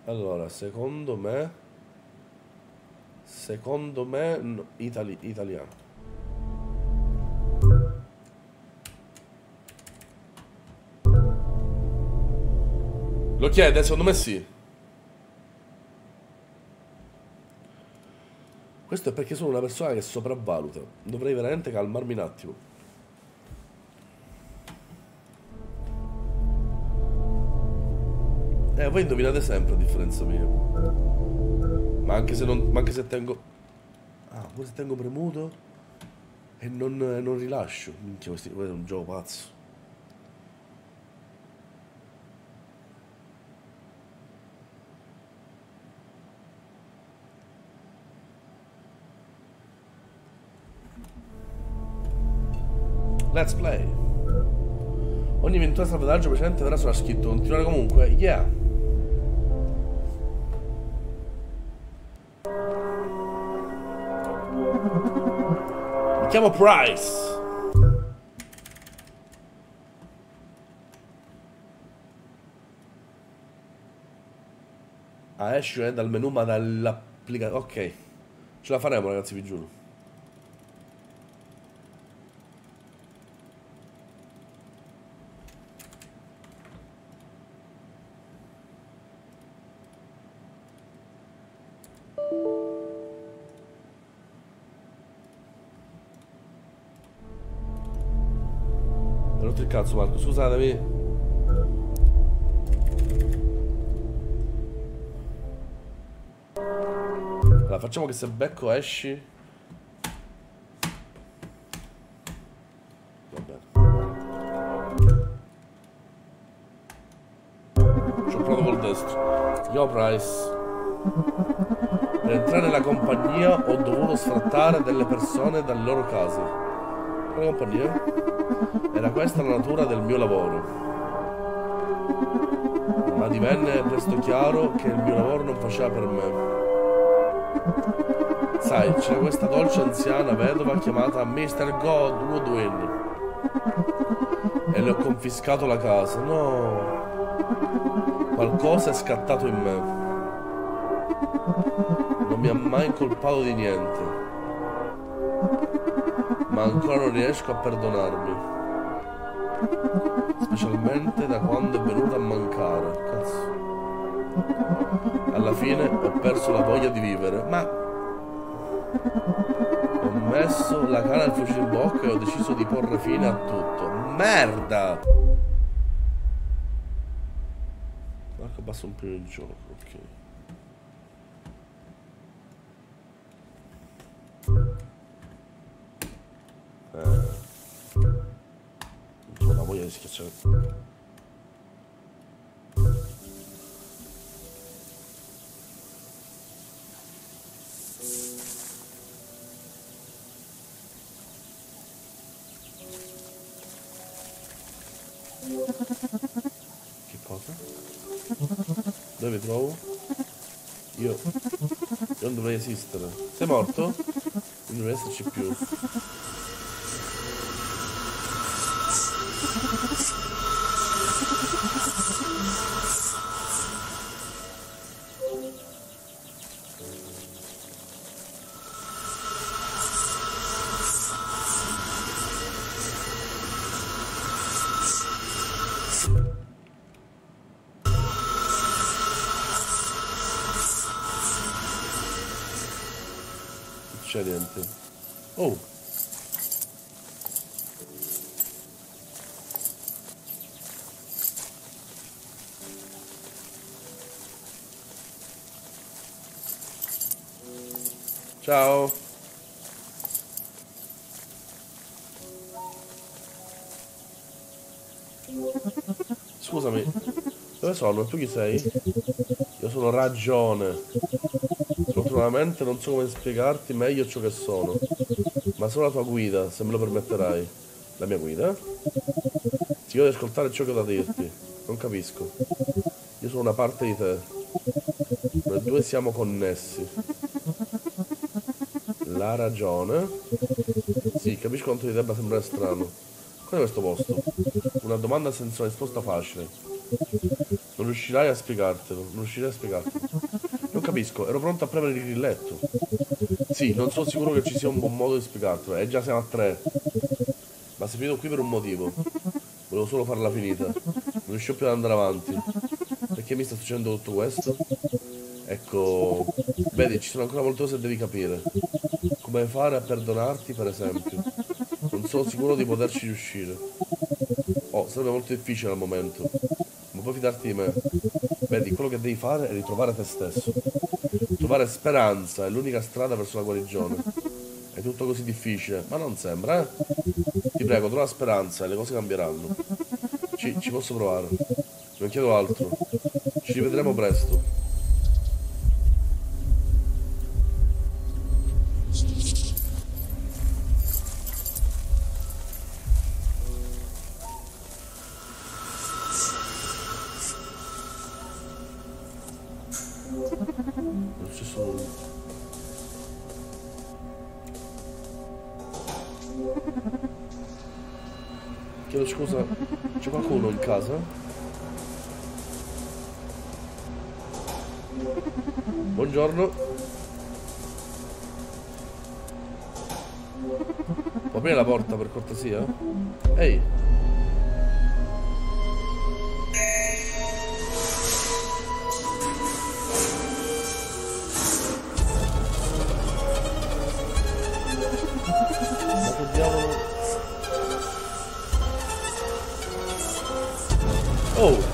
Allora, secondo me italiano. Lo chiede? Secondo me sì. Questo è perché sono una persona che sopravvaluta. Dovrei veramente calmarmi un attimo. Voi indovinate sempre a differenza mia. Ma anche se non. Ma anche se tengo. Ah, pure se tengo premuto e non rilascio. Minchia, questo è un gioco pazzo. Let's play. Ogni eventuale salvataggio precedente verrà sopra scritto. Continuare comunque. Yeah. Mi chiamo Price. Ah, esce dal menu ma dall'applicazione. Ok. Ce la faremo ragazzi, vi giuro. Mi ha rotto il cazzo Marco, scusatemi. Allora, facciamo che se becco esci. Va bene. Ci ho provato col destro. Yo Price. Per entrare nella compagnia ho dovuto sfrattare delle persone dalle loro case. Quale compagnia? Era questa la natura del mio lavoro. Ma divenne presto chiaro che il mio lavoro non faceva per me. Sai, c'era questa dolce anziana vedova chiamata Mr. Goodwin e le ho confiscato la casa. No, qualcosa è scattato in me. Non mi ha mai incolpato di niente, ma ancora non riesco a perdonarmi, specialmente da quando è venuta a mancare. Cazzo. Alla fine ho perso la voglia di vivere, ma ho messo la canna al fucile in bocca e ho deciso di porre fine a tutto. Merda! Marco, basta un po' il gioco, ok. Non ho la voglia di schiacciare. Che cosa? Dove mi trovo? Io non dovrei esistere. Sei morto? Non dovrei esserci più. C'è niente. Oh. Ciao. Scusami, dove sono? Tu chi sei? Io sono Ragione. Sfortunatamente non so come spiegarti meglio ciò che sono, ma sono la tua guida, se me lo permetterai. La mia guida? Ti voglio ascoltare ciò che ho da dirti. Non capisco. Io sono una parte di te. Noi due siamo connessi. La ragione? Sì, capisco quanto ti debba sembrare strano. Cos'è questo posto? Una domanda senza risposta facile. Non riuscirai a spiegartelo, non riuscirai a spiegartelo. Non capisco, ero pronto a premere il grilletto. Sì, non sono sicuro che ci sia un buon modo di spiegartelo. Già siamo a 3. Ma sei finito qui per un motivo. Volevo solo farla finita. Non riuscivo più ad andare avanti. Perché mi sta succedendo tutto questo? Ecco, vedi, ci sono ancora molte cose che devi capire. Come fare a perdonarti, per esempio. Non sono sicuro di poterci riuscire. Oh, sarebbe molto difficile al momento. Ma puoi fidarti di me. Vedi, quello che devi fare è ritrovare te stesso. Trovare speranza è l'unica strada verso la guarigione. È tutto così difficile, ma non sembra, eh? Ti prego, trova speranza e le cose cambieranno. Ci posso provare. Non chiedo altro. Ci rivedremo presto. Non c'è solo... Chiedo scusa, c'è qualcuno in casa? Buongiorno. Può aprire la porta per cortesia? Ehi. Ma che diavolo? Oh!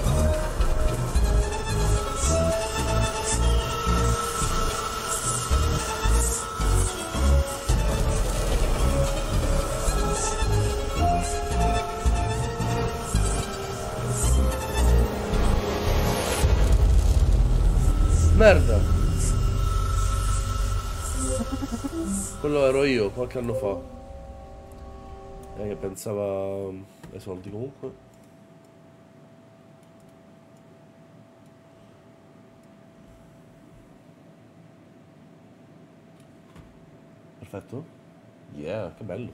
Merda! Quello ero io qualche anno fa. Che pensava ai soldi comunque. Perfetto. Yeah, che bello.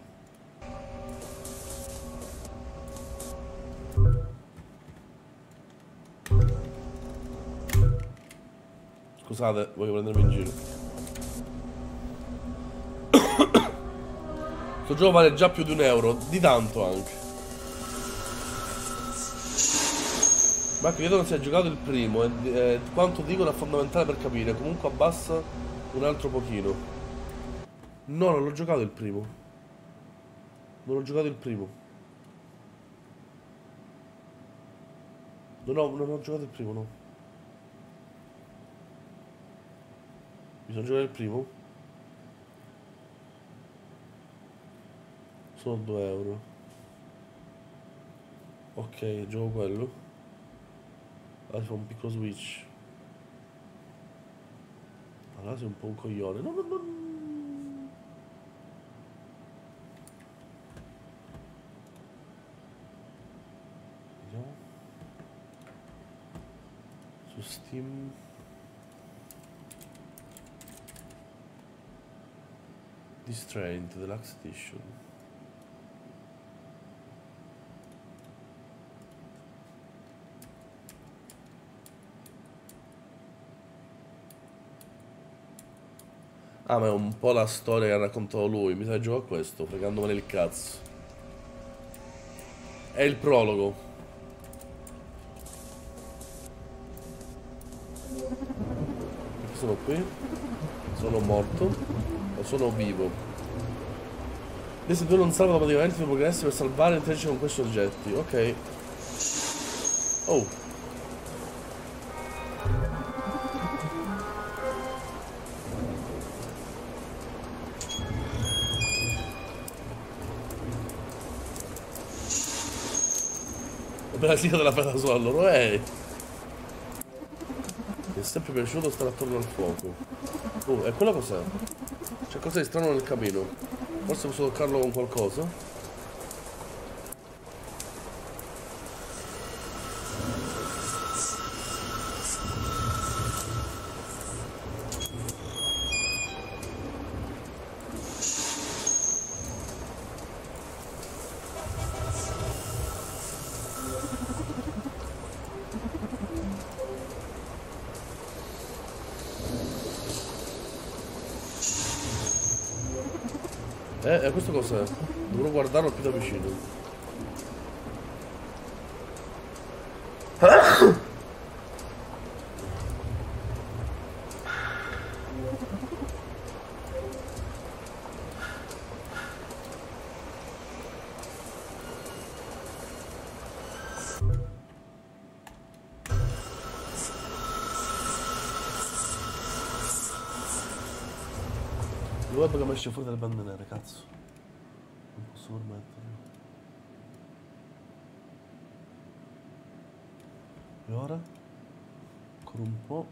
Scusate, voglio prendermi in giro. Sto gioco vale già più di €1, di tanto anche. Ma credo non sia giocato il primo e quanto dicono è fondamentale per capire. Comunque abbassa un altro pochino. No, non l'ho giocato il primo. Non ho giocato il primo. Non ho giocato il primo, no. Bisogna giocare il primo? Sono €2. Ok, gioco quello. Allora fa un piccolo switch. Allora sei un po' un coglione. No, no, no. Vediamo. Su Steam. Distraint, Deluxe Edition. Ah, ma è un po' la storia che ha raccontato lui. Mi sa che gioco a questo, fregandomene il cazzo. È il prologo. Perché sono qui? Sono morto? O sono vivo? Questi due non salvano praticamente i progressi per salvare e interagire con questi oggetti. Ok. Oh. Per la sigla della fata solo loro, Mi è sempre piaciuto stare attorno al fuoco. Oh, e quello cos'è? C'è qualcosa di strano nel camino. Forse posso toccarlo con qualcosa? Questo cos'è? Dovrò guardarlo più da vicino. Dove che mi esce fuori dalle bande nere, cazzo. Non posso permetterlo. E ora? Ancora un po'.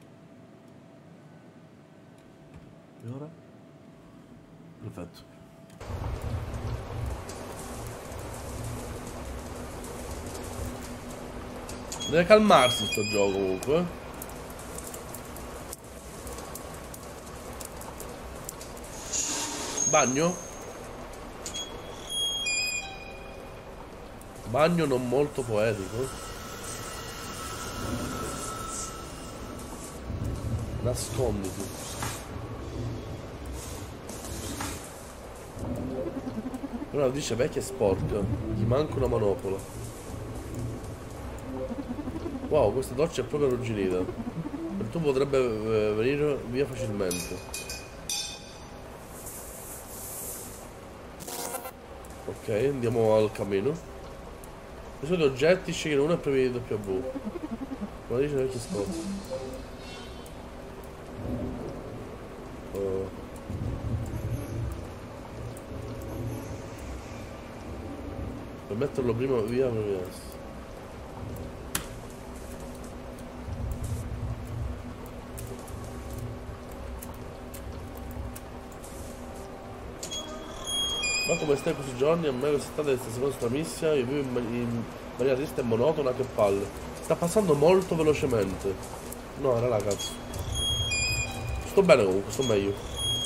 E ora? Perfetto. Deve calmarsi sto gioco comunque. Bagno? Bagno non molto poetico. Nasconditi. Però dice vecchia e sporca. Gli manca una manopola. Wow, questa doccia è proprio arrugginita. Per tu potrebbe venire via facilmente. Ok, andiamo al cammino. I soliti oggetti, scegli uno e premi W. Come dice vecchi spot. Per metterlo prima via per via. Ma come stai questi giorni? A me quest'estate questa seconda stramissima, io vivo in maniera triste e monotona, che palle. Sta passando molto velocemente. No, era là, cazzo. Sto bene comunque, sto meglio.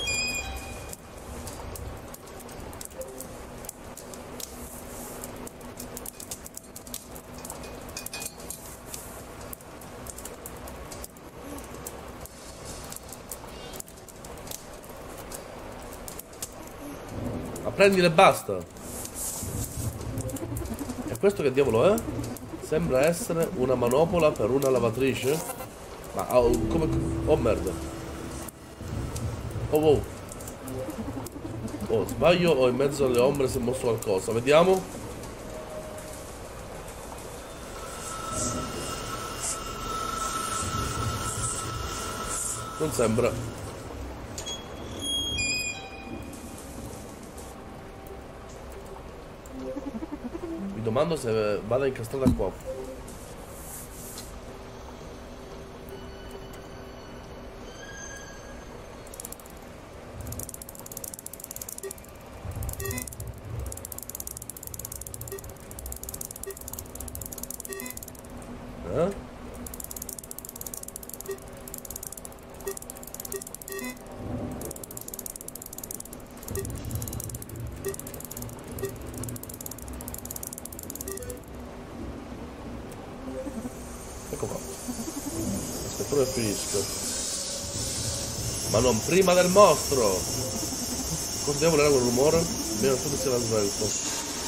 Ma prendile e basta. E questo che diavolo è? Sembra essere una manopola per una lavatrice. Ma come... Oh merda. Oh wow. Oh, sbaglio o in mezzo alle ombre si è mosso qualcosa? Vediamo. Non sembra. Mi domando se vada incastrata qua. Ecco qua. Aspetta che finisco. Ma non prima del mostro. Cosa devo volere quel rumore? Almeno tutto si era svelto.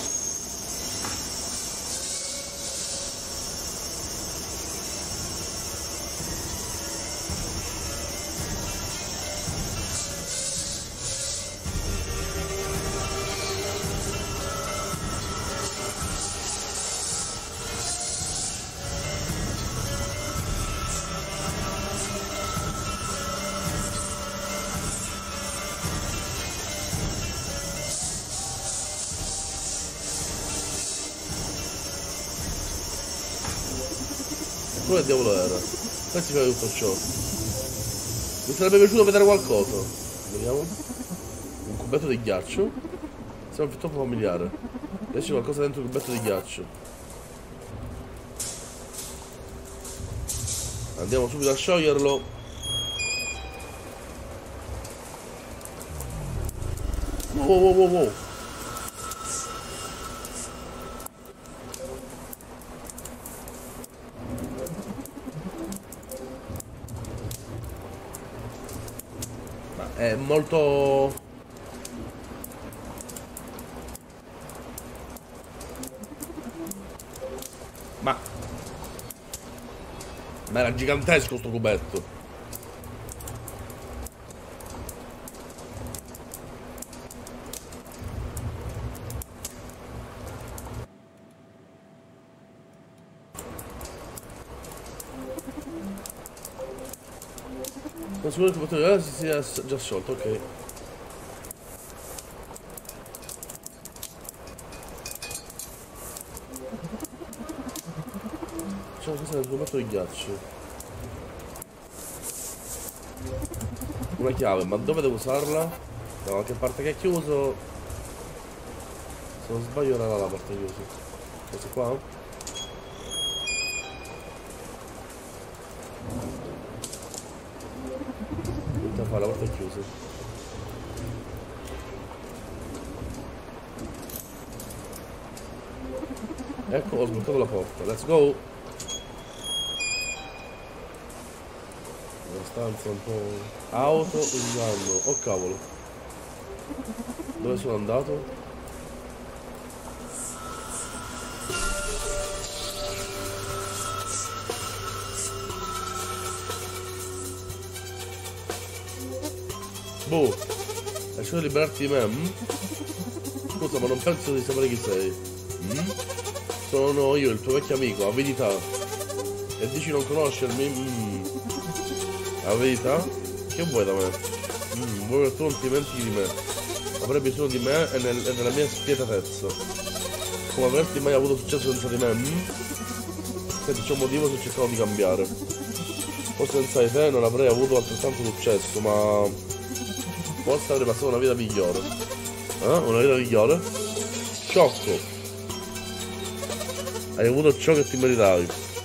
Come diavolo era? Come si fa tutto ciò? Mi sarebbe piaciuto vedere qualcosa. Vediamo. Un cubetto di ghiaccio. Sembra troppo familiare. Adesso qualcosa dentro il cubetto di ghiaccio. Andiamo subito a scioglierlo. Wow wow wow wow. È molto... Ma era gigantesco sto cubetto. Sono sicuro che il cubetto si sia già sciolto, ok. C'è una cosa nel cubetto di ghiaccio. Una chiave, ma dove devo usarla? Da qualche parte che è chiuso. Se non sbaglio era la parte chiusa. Questo qua? Niente da fare, la porta è chiusa. Ecco, ho sbloccato la porta. Let's go! Una stanza un po'... Auto in danno. Oh cavolo. Dove sono andato? Boh. Hai scelto di liberarti di me? Scusa, ma non penso di sapere chi sei. Sono io, il tuo vecchio amico, Avidità. E dici non conoscermi? Avidità? Che vuoi da me? Vuoi che tu non ti dimentichi di me? Avrai bisogno di me e della mia spietatezza. Come averti mai avuto successo senza di me? Senti, c'è un motivo se cercavo di cambiare. Forse senza di te non avrei avuto altrettanto successo, ma... forse avrei passato una vita migliore. Una vita migliore? Sciocco! Hai avuto ciò che ti meritavi.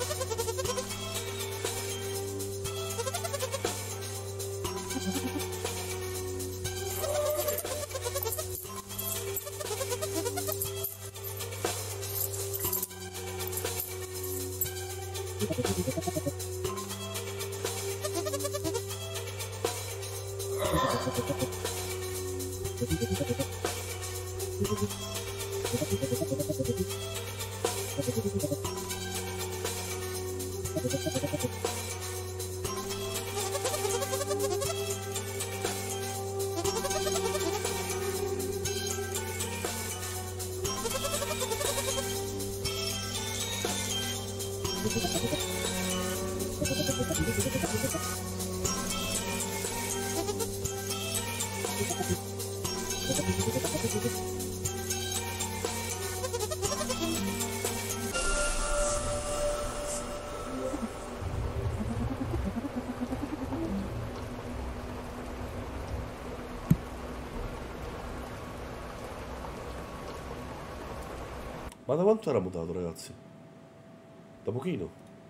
Ma da quanto era mutato, ragazzi? Da pochino.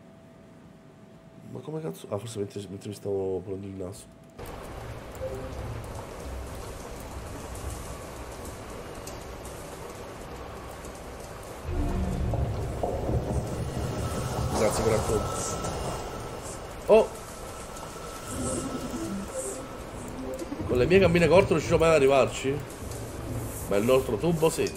Ma come cazzo... Ah, forse mentre mi stavo pulendo il naso. Grazie per racconto. Oh! Con le mie gambine corte non riuscirò mai ad arrivarci? Ma il nostro tubo sì.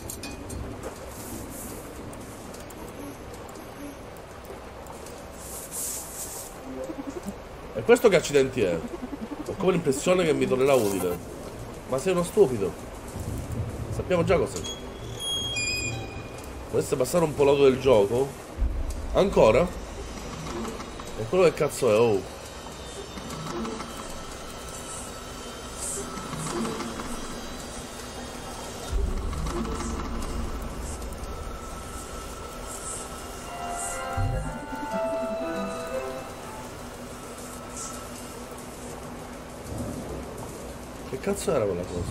E questo che accidenti è? Ho come l'impressione che mi tornerà utile. Ma sei uno stupido. Sappiamo già cos'è. Vorreste passare un po' l'auto del gioco? Ancora? E quello che cazzo è? Oh. Che cazzo era quella cosa?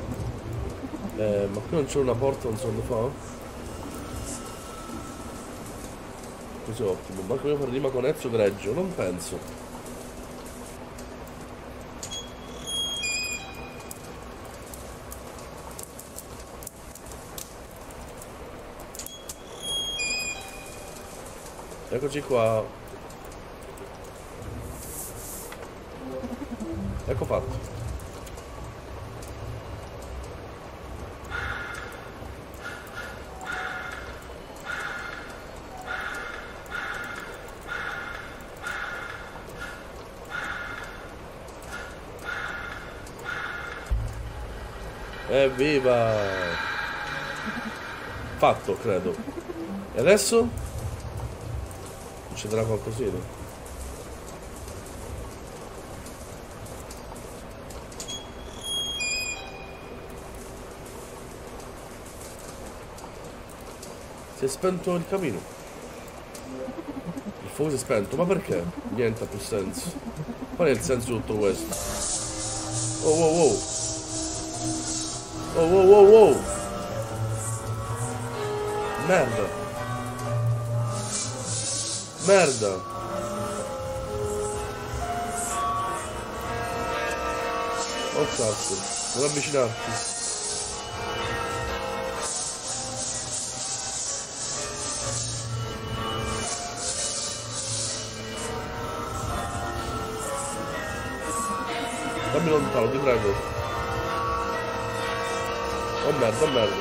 Ma qui non c'è una porta un secondo fa? Così ottimo. Ma come fare rima con Ezio Greggio? Non penso. Eccoci qua. Ecco fatto. Evviva! Fatto, credo. E adesso? Succederà qualcosina. Si è spento il camino. Il fuoco si è spento, ma perché? Niente ha più senso. Qual è il senso di tutto questo? Oh wow wow. Oh wow wow wow. Merda. Merda. Oh cazzo. Non avvicinarti. Dammi lontano, ti prego. Oh merda, oh merda.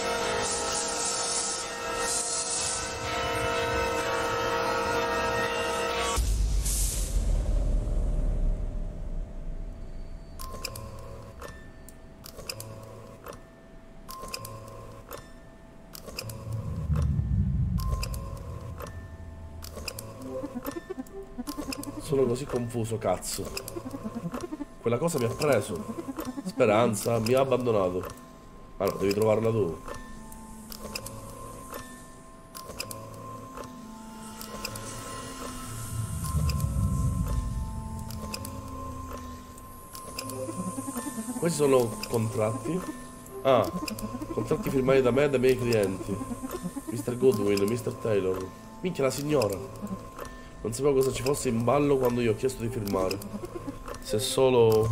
Sono così confuso, cazzo. Quella cosa mi ha preso. Speranza, mi ha abbandonato. Ah no, devi trovarla tu. Questi sono contratti. Ah, contratti firmati da me e dai miei clienti. Mr. Goodwin, Mr. Taylor. Minchia, la signora. Non sapevo cosa ci fosse in ballo quando gli ho chiesto di firmare. Se solo...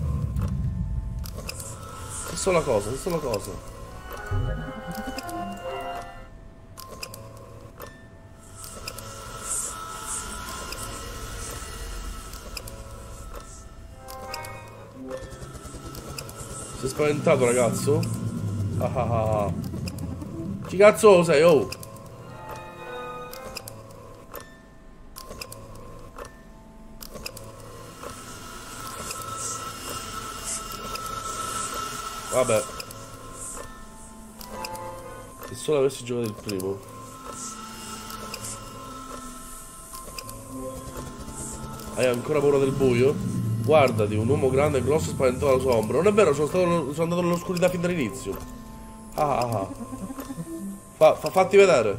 Se solo cosa, se solo cosa. Sei spaventato, ragazzo? Ah ah ah ah. Chi cazzo sei, oh? Vabbè. Se solo avessi giocato il primo. Hai ancora paura del buio? Guardati, un uomo grande e grosso spaventò la sua ombra. Non è vero, sono andato nell'oscurità fin dall'inizio. Ah ah ah. Fatti vedere.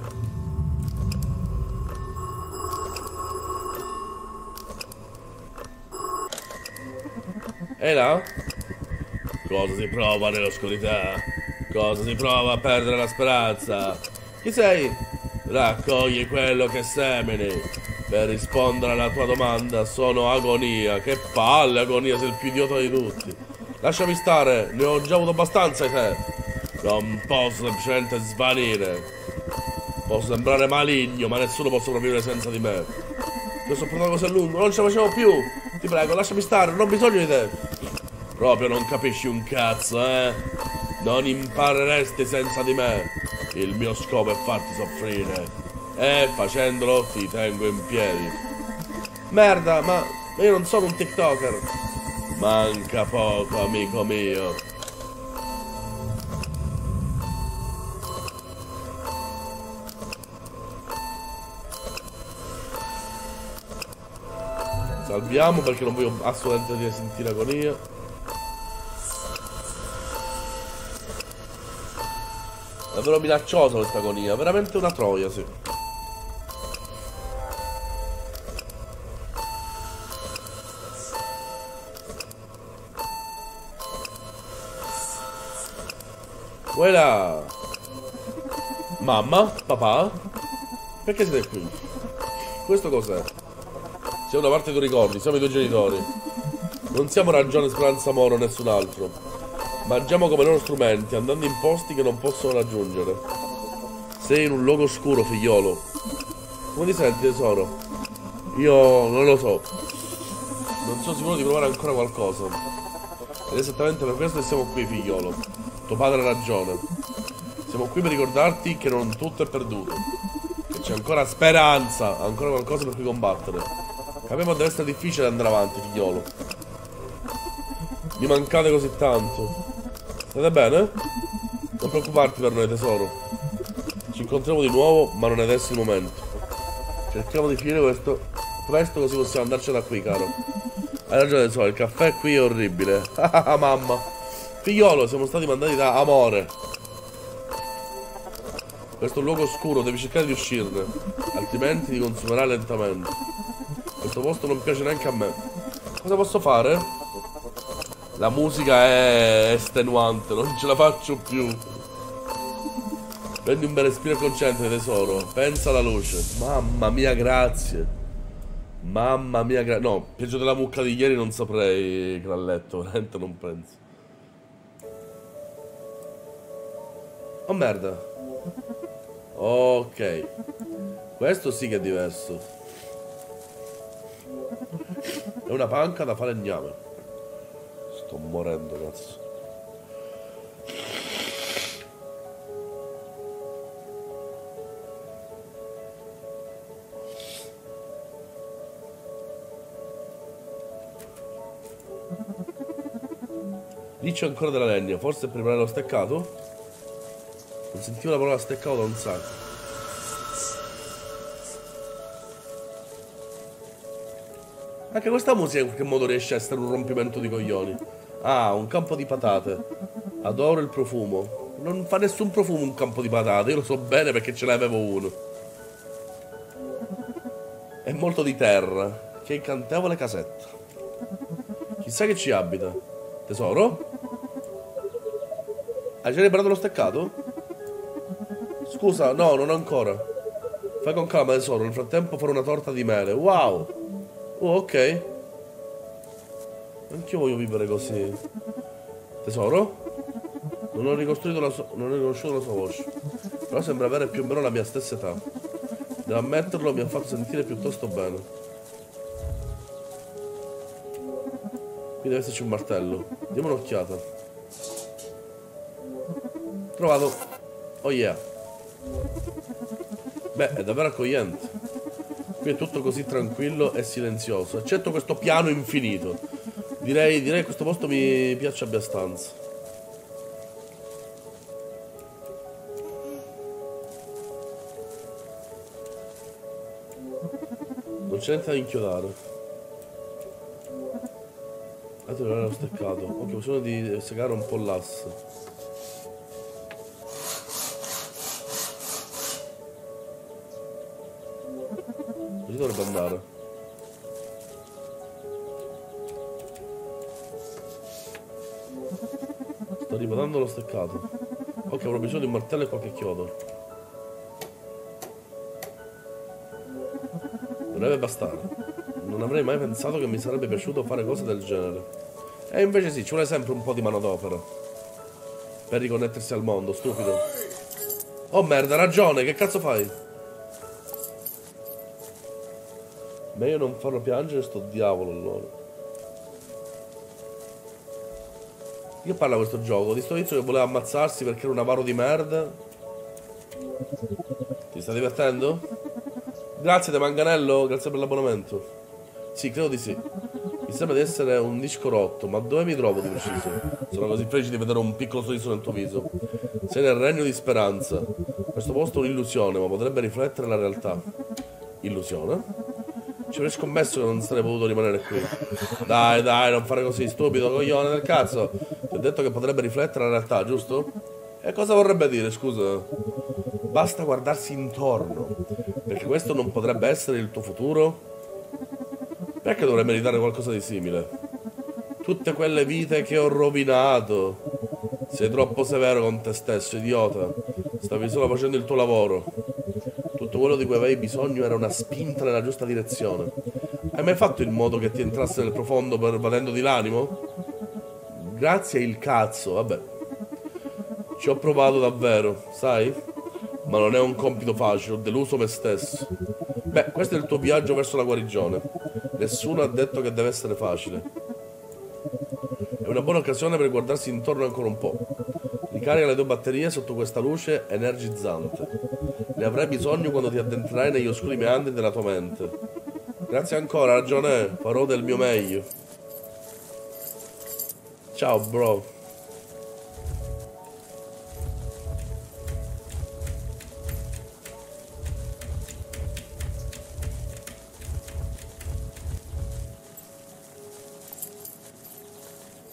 E là? Cosa si prova nell'oscurità? Cosa si prova a perdere la speranza? Chi sei? Raccogli quello che semini. Per rispondere alla tua domanda sono Agonia. Che palle, Agonia, sei il più idiota di tutti. Lasciami stare, ne ho già avuto abbastanza di te. Non posso semplicemente svanire. Posso sembrare maligno, ma nessuno può sopravvivere senza di me. Ti ho sopportato così a lungo, non ce la facevo più. Ti prego, lasciami stare, non ho bisogno di te. Proprio non capisci un cazzo, eh? Non impareresti senza di me. Il mio scopo è farti soffrire. E facendolo ti tengo in piedi. Merda, ma io non sono un TikToker. Manca poco, amico mio. Salviamo perché non voglio assolutamente sentire agonia. È davvero minacciosa questa agonia, veramente una troia, sì. Voilà. Mamma, papà, perché siete qui? Questo cos'è? Siamo da parte dei tuoi ricordi, siamo i tuoi genitori. Non siamo Ragione, Speranza, Moro o nessun altro. Mangiamo come loro strumenti, andando in posti che non possono raggiungere. Sei in un luogo oscuro, figliolo. Come ti senti, tesoro? Io non lo so. Non sono sicuro di provare ancora qualcosa. Ed è esattamente per questo che siamo qui, figliolo. Tuo padre ha ragione. Siamo qui per ricordarti che non tutto è perduto. Che c'è ancora speranza, ancora qualcosa per cui combattere. Capiamo che deve essere difficile andare avanti, figliolo. Mi mancate così tanto. State bene? Non preoccuparti per noi, tesoro. Ci incontriamo di nuovo, ma non è adesso il momento. Cerchiamo di finire questo presto così possiamo andarcene da qui, caro. Hai ragione, tesoro, il caffè qui è orribile. Ah, mamma. Figliolo, siamo stati mandati da Amore. Questo è un luogo oscuro, devi cercare di uscirne. Altrimenti ti consumerà lentamente. Questo posto non piace neanche a me. Cosa posso fare? La musica è estenuante, non ce la faccio più. Prendi un bel respiro e concentrati, tesoro. Pensa alla luce. Mamma mia, grazie. Mamma mia, no, peggio della mucca di ieri non saprei, Cralletto. Veramente non penso. Oh merda. Ok. Questo sì che è diverso. È una panca da falegname. Sto morendo, cazzo. Lì c'è ancora della legna. Forse per preparare lo steccato? Non sentivo la parola steccato da un sacco. Anche questa musica in qualche modo riesce a essere un rompimento di coglioni. Ah, un campo di patate. Adoro il profumo. Non fa nessun profumo un campo di patate. Io lo so bene perché ce l'avevo uno. È molto di terra. Che incantevole casetta. Chissà che ci abita. Tesoro? Hai già riparato lo steccato? Scusa, no, non ancora. Fai con calma, tesoro. Nel frattempo farò una torta di mele. Wow. Oh, ok. Anch'io voglio vivere così. Tesoro? Non ho riconosciuto la sua voce. Però sembra avere più o meno la mia stessa età. Devo ammetterlo, mi ha fatto sentire piuttosto bene. Qui deve esserci un martello. Diamo un'occhiata. Trovato. Oh yeah. Beh, è davvero accogliente. Qui è tutto così tranquillo e silenzioso, eccetto questo piano infinito. Direi che questo posto mi piace abbastanza. Non c'è niente da inchiodare. Allora l'ho steccato. Ok, ho bisogno di segare un po' l'asse. Così dovrebbe andare. Sto riparando lo steccato. Ok, avrò bisogno di un martello e qualche chiodo. Dovrebbe bastare. Non avrei mai pensato che mi sarebbe piaciuto fare cose del genere. E invece sì, ci vuole sempre un po' di manodopera per riconnettersi al mondo, stupido. Oh merda, ragione, che cazzo fai? Meglio non farlo piangere sto diavolo allora. Che parla questo gioco? Di sto tizio che voleva ammazzarsi perché era un avaro di merda? Ti sta divertendo? Grazie De Manganello, grazie per l'abbonamento. Sì, credo di sì. Mi sembra di essere un disco rotto, ma dove mi trovo di preciso? Sono così felice di vedere un piccolo sorriso nel tuo viso. Sei nel regno di speranza. Questo posto è un'illusione, ma potrebbe riflettere la realtà. Illusione? Ci avrei scommesso che non sarei potuto rimanere qui. Dai, dai, non fare così, stupido coglione del cazzo. Ti ho detto che potrebbe riflettere la realtà, giusto? E cosa vorrebbe dire, scusa? Basta guardarsi intorno. Perché questo non potrebbe essere il tuo futuro? Perché dovrei meritare qualcosa di simile? Tutte quelle vite che ho rovinato. Sei troppo severo con te stesso, idiota. Stavi solo facendo il tuo lavoro. Tutto quello di cui avevi bisogno era una spinta nella giusta direzione. Hai mai fatto in modo che ti entrasse nel profondo pervadendoti l'animo? Grazie il cazzo, vabbè. Ci ho provato davvero, sai? Ma non è un compito facile, ho deluso me stesso. Beh, questo è il tuo viaggio verso la guarigione. Nessuno ha detto che deve essere facile. È una buona occasione per guardarsi intorno ancora un po'. Ricarica le tue batterie sotto questa luce energizzante. Ne avrai bisogno quando ti addentrerai negli oscuri meandri della tua mente. Grazie ancora, ragione, farò del mio meglio. Ciao, bro.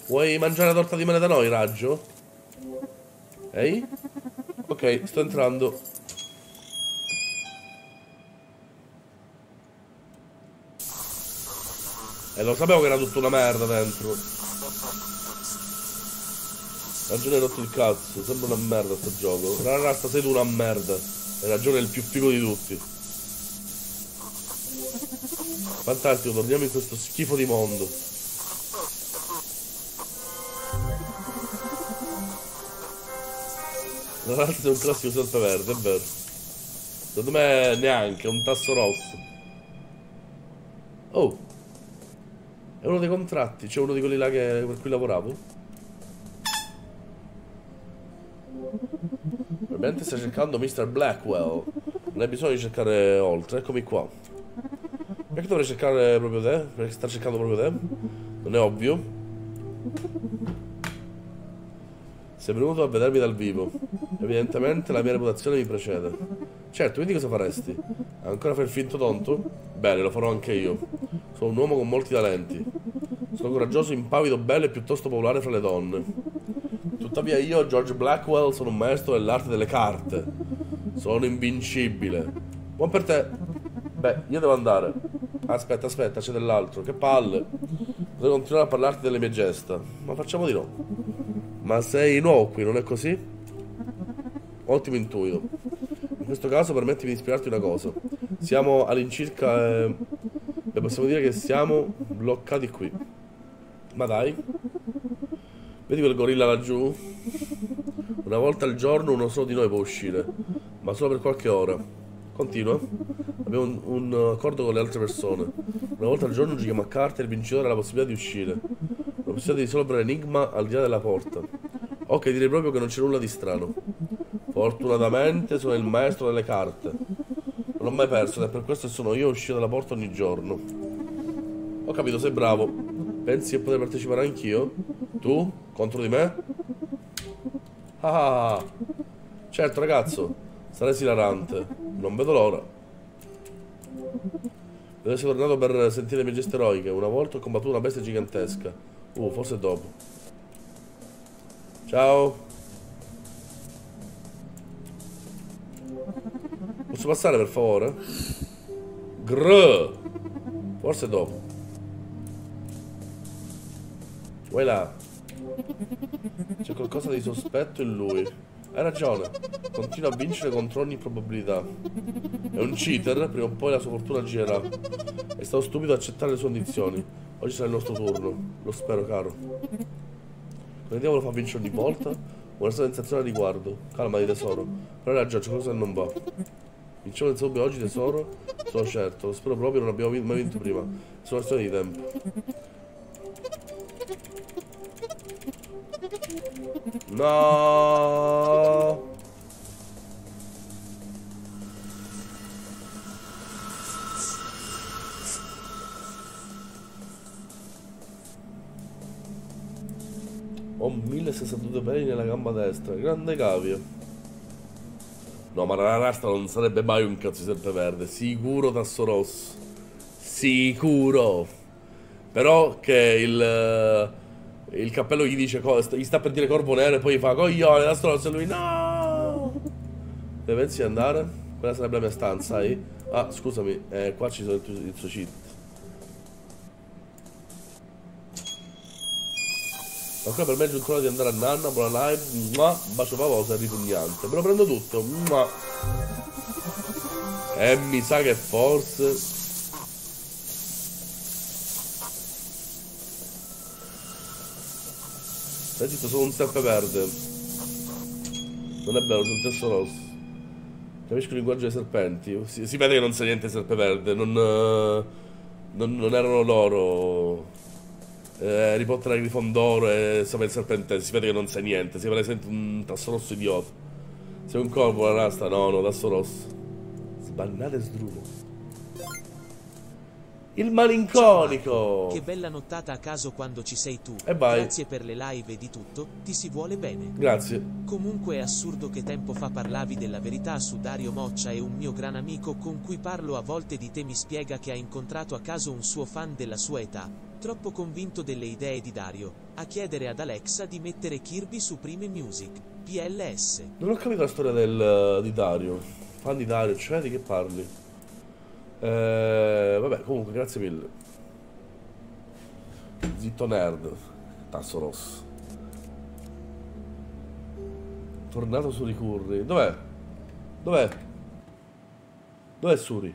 Vuoi mangiare la torta di mele da noi, raggio? Ehi? Ok, sto entrando. E lo sapevo che era tutta una merda dentro. Ragione hai rotto il cazzo, sembra una merda sto gioco. Rasta, sei tu una merda. Hai ragione, è il più figo di tutti. Fantastico, torniamo in questo schifo di mondo. La rasta è un classico sempreverde, è vero. Secondo me neanche, è un tasso rosso. Oh, è uno dei contratti, c'è uno di quelli là per cui lavoravo. Probabilmente stai cercando Mr. Blackwell. Non hai bisogno di cercare oltre, eccomi qua. Perché dovrei cercare proprio te? Perché sta cercando proprio te? Non è ovvio. Sei venuto a vedermi dal vivo. Evidentemente la mia reputazione mi precede. Certo, quindi cosa faresti? Ancora fai il finto tonto? Bene, lo farò anche io. Sono un uomo con molti talenti. Sono coraggioso, impavido, bello e piuttosto popolare fra le donne. Tuttavia io, George Blackwell, sono un maestro dell'arte delle carte. Sono invincibile. Buon per te. Beh, io devo andare. Aspetta, aspetta, c'è dell'altro. Che palle. Potrei continuare a parlarti delle mie gesta, ma facciamo di no. Ma sei nuovo qui, non è così? Ottimo intuito. In questo caso permettimi di spiegarti una cosa. Siamo all'incirca... Beh, possiamo dire che siamo bloccati qui. Ma dai. Vedi quel gorilla laggiù? Una volta al giorno uno solo di noi può uscire, ma solo per qualche ora. Continua. Abbiamo un accordo con le altre persone. Una volta al giorno giochiamo a carte e il vincitore ha la possibilità di uscire. La possibilità di risolvere l'enigma al di là della porta. Ok, direi proprio che non c'è nulla di strano. Fortunatamente sono il maestro delle carte. Non ho mai perso ed è per questo che sono io a uscire dalla porta ogni giorno. Ho capito, sei bravo. Pensi che potrei partecipare anch'io? Tu? Contro di me? Ah, certo ragazzo, sarà esilarante. Non vedo l'ora. Deve essere tornato per sentire le mie gesta eroiche. Una volta ho combattuto una bestia gigantesca. Forse dopo. Ciao. Posso passare per favore? Grrr. Forse dopo. Vai là. C'è qualcosa di sospetto in lui. Hai ragione. Continua a vincere contro ogni probabilità. È un cheater, prima o poi la sua fortuna girerà. È stato stupido accettare le sue condizioni. Oggi sarà il nostro turno. Lo spero, caro. Come diavolo fa vincere ogni volta? Ho una sensazione a riguardo. Calmati, tesoro. Però hai ragione, c'è qualcosa che non va. Vinciamo senza dubbio oggi, tesoro? Sono certo. Lo spero proprio, non abbiamo mai vinto prima. È solo questione di tempo. No. Ho 1062 peli nella gamba destra. Grande cavio. No, ma la rasta non sarebbe mai un cazzo di serpeverde. Sicuro tasso rosso. Sicuro. Però che il cappello gli dice, gli sta per dire corvo nero e poi gli fa coglione, tasso rosso e lui no. Dove pensi di andare? Quella sarebbe la mia stanza, sai? Ah, scusami, qua ci sono il suo cheat. Ancora per me è giunto l'ora di andare a nanna, buona live, bacio pavoso e ripugnante. Me lo prendo tutto, e mi sa che forse... Senti, sono un serpeverde. Non è bello, sono un testo rosso. Capisco il linguaggio dei serpenti. Si vede che non sa niente serpeverde, non erano loro... Harry Potter e Grifondoro e sapere il serpente, si vede che non sa niente, si vede sempre un tasso rosso idiota. Sei un corvo, la rasta? No, tasso rosso. Sbannate sdrumo. Il Ciao Marco, malinconico! che bella nottata a caso quando ci sei tu. E vai. Grazie per le live e di tutto, ti si vuole bene. Grazie. Comunque è assurdo che tempo fa parlavi della verità su Dario Moccia e un mio gran amico con cui parlo a volte di te mi spiega che ha incontrato a caso un suo fan della sua età, troppo convinto delle idee di Dario, a chiedere ad Alexa di mettere Kirby su Prime Music. PLS. Non ho capito la storia di Dario. Fan di Dario, cioè di che parli? Vabbè, comunque, grazie mille. Zitto nerd. Tasso rosso. Tornato su Ricurri. Dov'è? Dov'è? Dov'è Suri?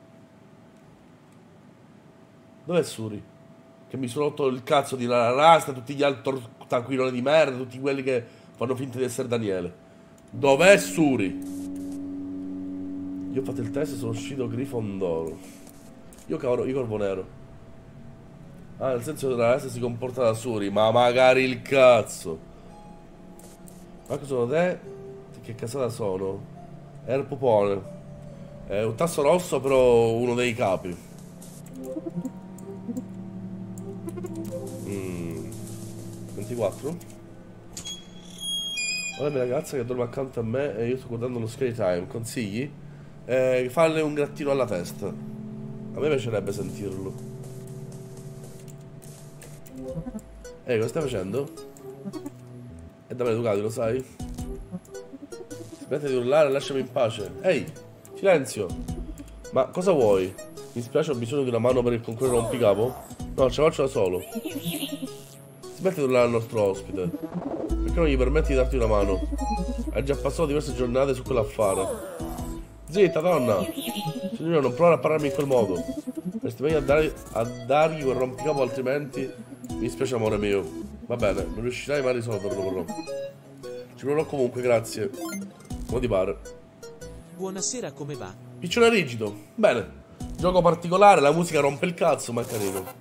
Dov'è Suri? Che mi sono rotto il cazzo di Rasta, tutti gli altri tacquinoni di merda, tutti quelli che fanno finta di essere Daniele. Dov'è Suri? Io ho fatto il test e sono uscito Grifondoro. Io Corvo Nero. Ah, nel senso che la Rasta si comporta da Suri, ma magari il cazzo. Marco sono te? Che casata sono? Air Pupone. È un tasso rosso, però uno dei capi. 24. Ora mia ragazza che dorme accanto a me e io sto guardando lo screen time. Consigli? Farle un grattino alla testa. A me piacerebbe sentirlo. Cosa stai facendo? È da maleducati, lo sai? Smetti di urlare, lasciami in pace. Ehi, silenzio. Ma cosa vuoi? Mi spiace, ho bisogno di una mano per il concorso rompicapo? No, ce la faccio da solo. Smetti di urlare al nostro ospite. Perché non gli permetti di darti una mano? Hai già passato diverse giornate su quell'affare. Zitta, donna! Signora, non provare a parlarmi in quel modo. Resti meglio a dargli quel rompicapo, altrimenti... Mi spiace, amore mio. Va bene, non riuscirai mai a risolverlo, però. Ci proverò comunque, grazie. Come ti pare? Buonasera, come va? Piccione rigido. Bene. Gioco particolare, la musica rompe il cazzo, ma è carino.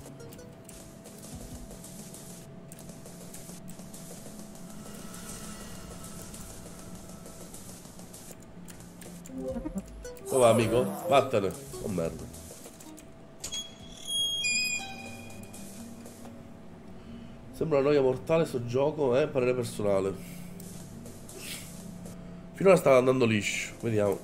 Dove va, amico? Vattene. Oh merda. Sembra una noia mortale sto gioco, parere personale. Finora stava andando liscio. Vediamo.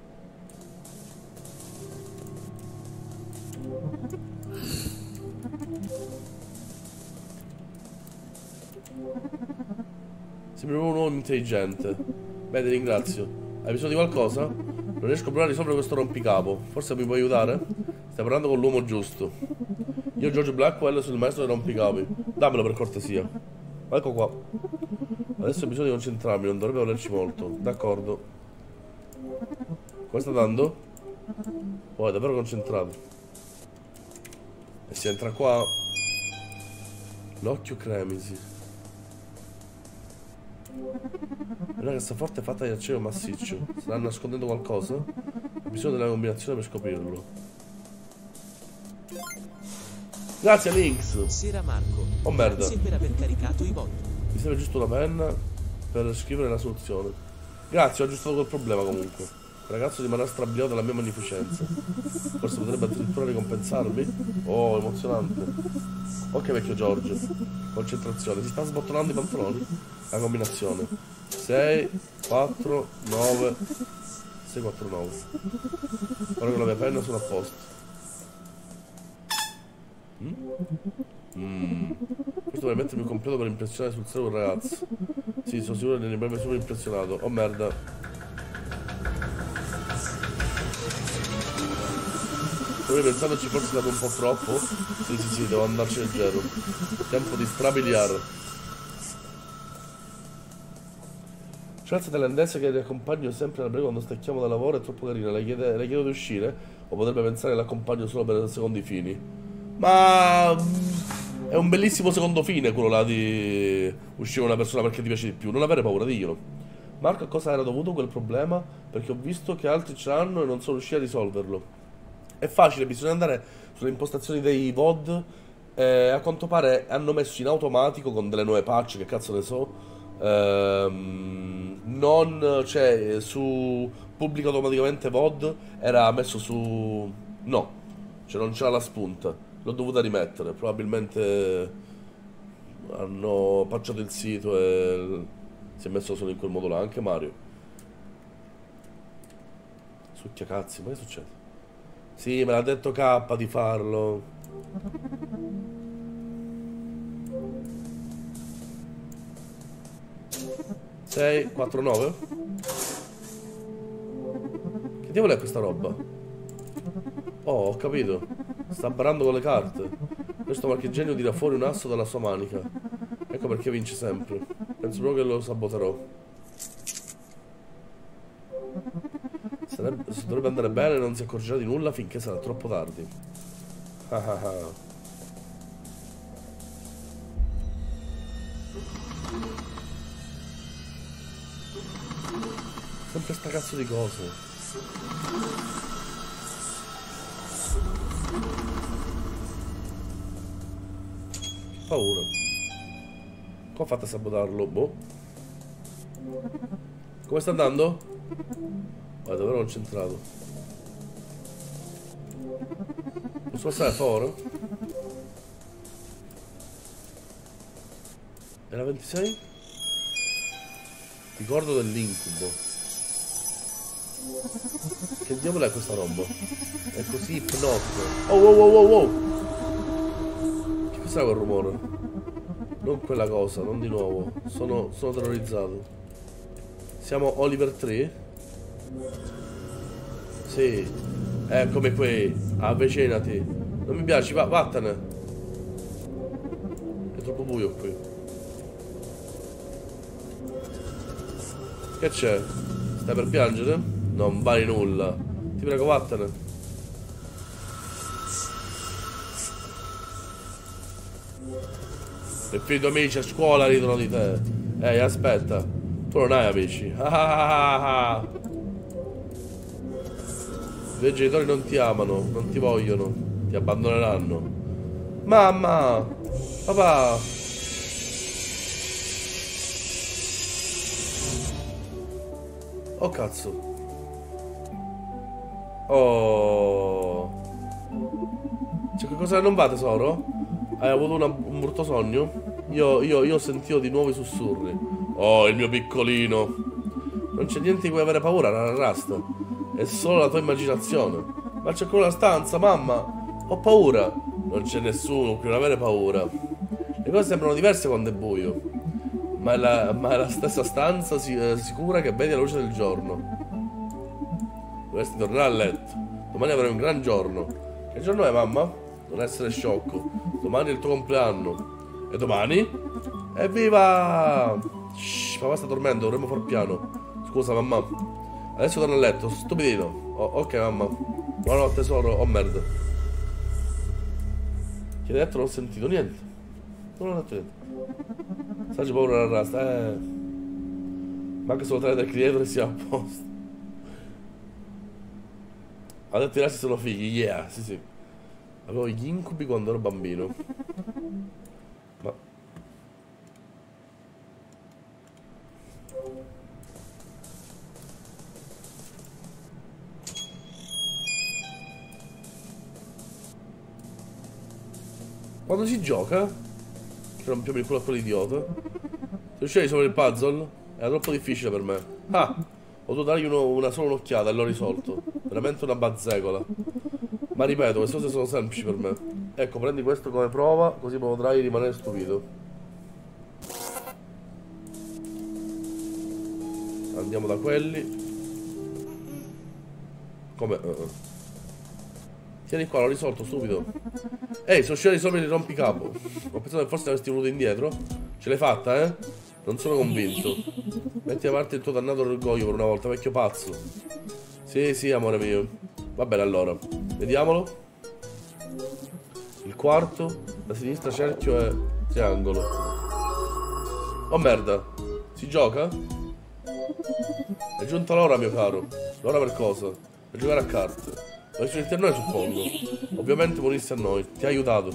Sembra un uomo intelligente. Beh, ti ringrazio. Hai bisogno di qualcosa? Non riesco proprio a risolvere questo rompicapo. Forse mi puoi aiutare? Stai parlando con l'uomo giusto. Io, George Blackwell, sono il maestro dei rompicapi. Dammelo per cortesia. Ecco qua. Adesso ho bisogno di concentrarmi, non dovrebbe volerci molto. D'accordo. Come sta andando? Oh, è davvero concentrato. E si entra qua. L'occhio cremisi. È una cassaforte fatta di acciaio massiccio. Sta nascondendo qualcosa? Ho bisogno della combinazione per scoprirlo. Grazie Lynx. Sera Marco. Oh merda. Grazie per aver caricato i bot. Mi serve giusto una penna per scrivere la soluzione. Grazie, ho aggiustato quel problema comunque. Il ragazzo rimarrà strabiliato dalla mia magnificenza. Forse potrebbe addirittura ricompensarmi. Oh, emozionante. Ok vecchio George. Concentrazione. Si sta sbottonando i pantaloni. La combinazione 6, 4, 9 6, 4, 9. Ora con la mia penna sono a posto. Questo vuole mettermi un completo per impressionare sul serio un ragazzo. Sì, sono sicuro che ne avrebbe super impressionato. Oh merda. Stavo pensandoci, forse è stato un po' troppo. Sì, devo andarci leggero. Tempo di strabiliare. Chelsea thailandese che riaccompagno sempre al break quando stacchiamo da lavoro, è troppo carina. Le chiedo di uscire o potrebbe pensare che l'accompagno solo per secondi fini. Ma è un bellissimo secondo fine quello là di uscire con una persona perché ti piace di più. Non avere paura, diglielo. Marco, a cosa era dovuto quel problema? Perché ho visto che altri ce l'hanno e non sono riusciti a risolverlo. È facile, bisogna andare sulle impostazioni dei VOD. A quanto pare hanno messo in automatico con delle nuove patch, che cazzo ne so. Non, cioè, su pubblica automaticamente VOD era messo su no. Cioè non c'ha la spunta. L'ho dovuta rimettere. Probabilmente hanno pacciato il sito e si è messo solo in quel modo là. Anche Mario. Succhia cazzi, ma che succede? Sì, me l'ha detto K di farlo. 6, 4, 9. Che diavolo è questa roba? Oh, ho capito. Sta barando con le carte. Questo marcheggenio tira fuori un asso dalla sua manica. Ecco perché vince sempre. Penso proprio che lo saboterò. Se dovrebbe andare bene non si accorgerà di nulla finché sarà troppo tardi. Ah ah ah. Sempre sta cazzo di cose. Paura. Come ho fatto a sabotarlo? Boh. Come sta andando? Guarda, davvero concentrato. Posso passare fuori? Era 26? Ricordo dell'incubo. Che diavolo è questa roba? È così ipnotico. Oh wow wow wow wow. Che cos'è quel rumore? Non quella cosa, non di nuovo. Sono terrorizzato. Siamo Oliver 3? Sì. Come qui. Avvicinati. Non mi piaci, vattene. È troppo buio qui. Che c'è? Stai per piangere? Non vale nulla. Ti prego, vattene. E finito amici a scuola ridono di te. Ehi, aspetta. Tu non hai amici. I tuoi genitori non ti amano, non ti vogliono. Ti abbandoneranno. Mamma! Papà! Oh cazzo. Oh. C'è qualcosa che non va, tesoro? Hai avuto un brutto sogno? Io ho sentito di nuovo i sussurri. Oh, il mio piccolino. Non c'è niente di cui avere paura, Rasta. È solo la tua immaginazione. Ma c'è ancora la stanza, mamma. Ho paura. Non c'è nessuno con cui non avere paura. Le cose sembrano diverse quando è buio. Ma è la stessa stanza sicura che vedi la luce del giorno. Dovresti tornare a letto. Domani avrai un gran giorno. Che giorno è, mamma? Non essere sciocco. Domani è il tuo compleanno. E domani? Evviva! Shh, papà sta dormendo, dovremmo far piano. Scusa, mamma. Adesso torno a letto, stupidino. Oh, ok, mamma. Buonanotte, tesoro. Oh, merda. Ti hai detto? Non ho sentito niente. Non ho detto niente. Saggi paura la rasta, Manca solo 3 del cliente e sia a posto. Ha detto i resti sono fighi, yeah, sì sì. Avevo gli incubi quando ero bambino. Ma... Quando si gioca, che rompiamo il culo a quell'idiota, se riuscivi a risolvere il puzzle, era troppo difficile per me. Ah, ho dovuto dargli una sola un'occhiata e l'ho risolto. Veramente una bazzecola. Ma ripeto, queste cose sono semplici per me. Ecco, prendi questo come prova, così potrai rimanere stupito. Andiamo da quelli. Come? Tieni qua, l'ho risolto, stupido. Ehi, sono uscito a risolvere il rompicapo. Ho pensato che forse avresti voluto indietro. Ce l'hai fatta, eh? Non sono convinto. Metti a parte il tuo dannato orgoglio per una volta, vecchio pazzo. Sì, sì, amore mio. Va bene, allora. Vediamolo. Il quarto. Da sinistra cerchio e triangolo. Oh merda. Si gioca? È giunta l'ora, mio caro. L'ora per cosa? Per giocare a carte. Dovresti unirti a noi, suppongo. Ovviamente unirsi a noi. Ti ha aiutato.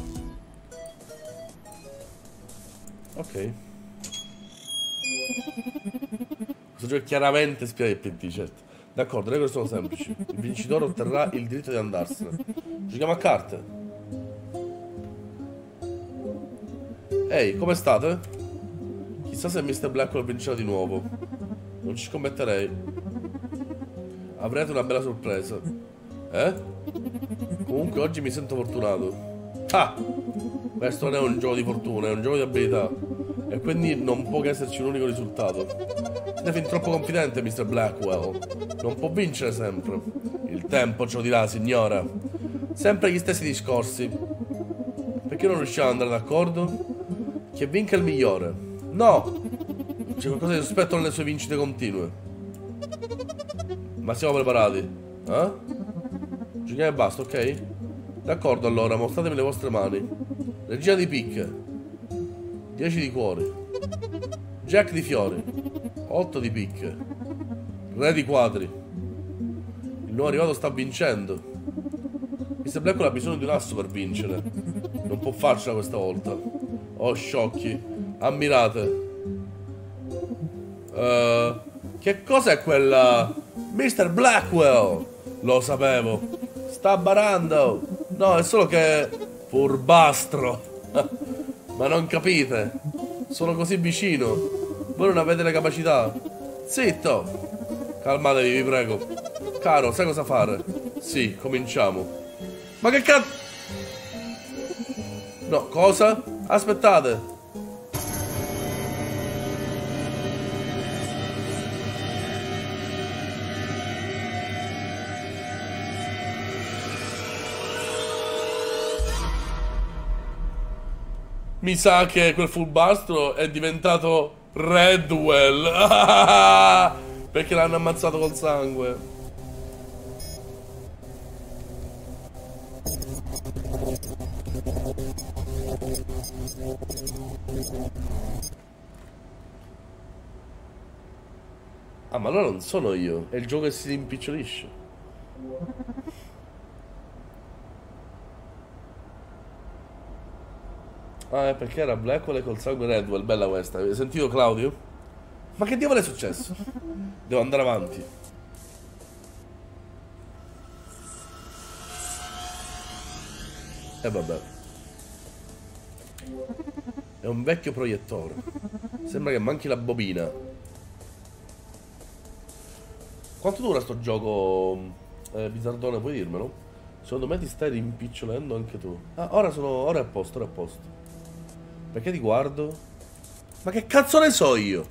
Ok. Questo gioco è chiaramente spiato il PT, certo. D'accordo, le regole sono semplici. Il vincitore otterrà il diritto di andarsene. Giochiamo a carte. Ehi, come state? Chissà se Mr. Blackwell vincerà di nuovo. Non ci scommetterei. Avrete una bella sorpresa. Eh? Comunque oggi mi sento fortunato. Ah! Questo non è un gioco di fortuna, è un gioco di abilità. E quindi non può che esserci un unico risultato. Siete fin troppo confidente, Mr. Blackwell. Non può vincere sempre. Il tempo ce lo dirà, signora. Sempre gli stessi discorsi. Perché non riusciamo ad andare d'accordo? Che vinca il migliore. No! C'è qualcosa di sospetto nelle sue vincite continue. Ma siamo preparati? Eh? Giochiamo e basta, ok? D'accordo allora, mostratemi le vostre mani. Regina di picche. 10 di cuori. Jack di fiori. 8 di picche. Re di quadri. Il nuovo arrivato sta vincendo. Mr. Blackwell ha bisogno di un asso per vincere. Non può farcela questa volta. Oh sciocchi. Ammirate. Che cos'è quella? Mr. Blackwell. Lo sapevo. Sta barando. No, è solo che... Furbastro. Ma non capite. Sono così vicino. Voi non avete le capacità. Zitto. Calmatevi, vi prego. Caro, sai cosa fare? Sì, cominciamo. Ma che cazzo? No, cosa? Aspettate. Mi sa che quel furbastro è diventato Redwell. Perché l'hanno ammazzato col sangue. Ah, ma allora non sono io. È il gioco che si rimpicciolisce. Ah, è perché era Blackwell e col sangue Redwell. Bella questa. Hai sentito, Claudio? Ma che diavolo è successo? Devo andare avanti. E vabbè. È un vecchio proiettore. Sembra che manchi la bobina. Quanto dura sto gioco, Bizzardone, puoi dirmelo? Secondo me ti stai rimpicciolendo anche tu. Ah, ora è a posto, ora è a posto. Perché ti guardo? Ma che cazzo ne so io?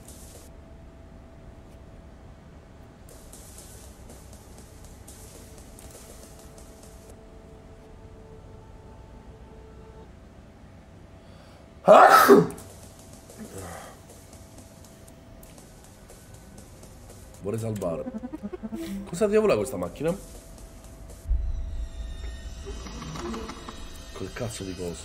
Vorrei salvare. Cosa diavolo è questa macchina? Quel cazzo di cosa?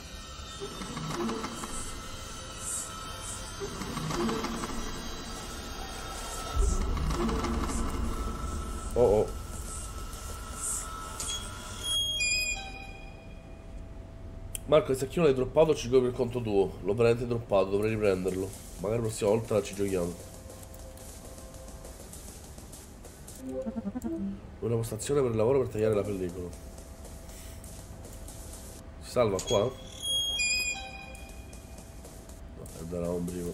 Oh oh. Marco, il sacchino l'hai droppato, ci giochi per conto tuo. L'ho veramente droppato, dovrei riprenderlo. Magari la prossima volta ci giochiamo. Una postazione per il lavoro per tagliare la pellicola. Si salva qua? No, eravamo prima.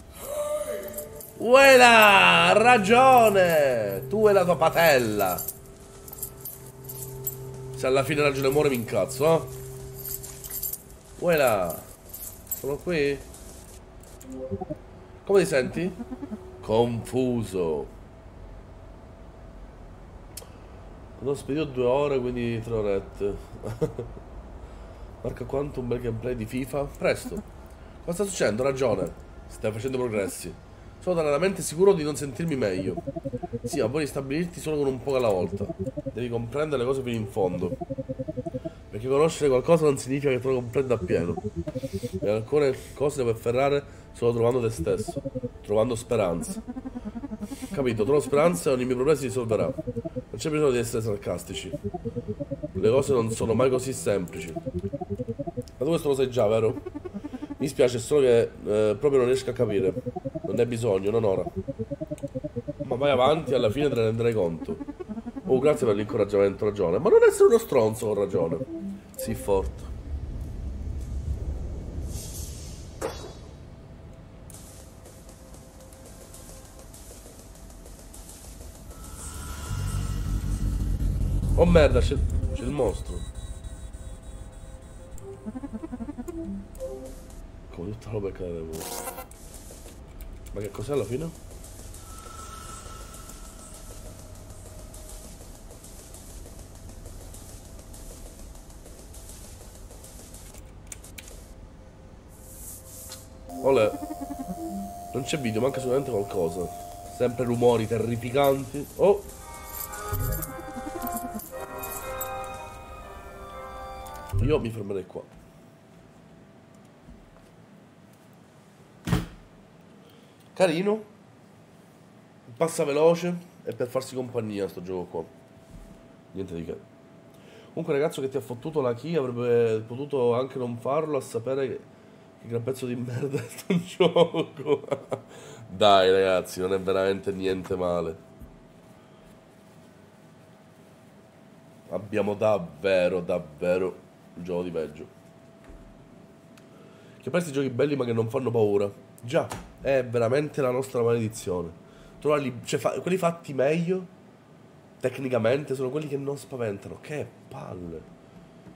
Uela! Ha ragione! Tu e la tua patella! Se alla fine ragione muore mi incazzo, no? Uela! Sono qui? Come ti senti? Confuso. Ho spedito 2 ore, quindi 3 orette. Marca quanto un bel gameplay di FIFA? Presto. Cosa sta succedendo? Ragione. Stai facendo progressi. Sono raramente sicuro di non sentirmi meglio. Sì, ma puoi stabilirti solo con un po' alla volta. Devi comprendere le cose fino in fondo. Perché conoscere qualcosa non significa che te lo comprendi appieno. E alcune cose devi afferrare solo trovando te stesso. Trovando speranza. Capito? Trovo speranza e ogni mio problema si risolverà. Non c'è bisogno di essere sarcastici. Le cose non sono mai così semplici. Ma tu questo lo sai già, vero? Mi spiace solo che proprio non riesco a capire. Non ne hai bisogno, non ora. Ma vai avanti e alla fine te ne renderai conto. Oh, grazie per l'incoraggiamento, ragione. Ma non essere uno stronzo, ho ragione. Sii forte. Oh merda, c'è il mostro. Come tutta roba che avevo. Ma che cos'è alla fine? Olè. Non c'è video, manca solamente qualcosa. Sempre rumori terrificanti. Oh! Io mi fermerei qua. Carino. Passa veloce. E per farsi compagnia sto gioco qua. Niente di che. Comunque ragazzo che ti ha fottuto la key avrebbe potuto anche non farlo a sapere che gran pezzo di merda è sto gioco. Dai ragazzi, non è veramente niente male. Abbiamo davvero, davvero un gioco di peggio. Che poi questi giochi belli ma che non fanno paura. Già, è veramente la nostra maledizione. Trovarli, cioè, quelli fatti meglio, tecnicamente, sono quelli che non spaventano. Che palle.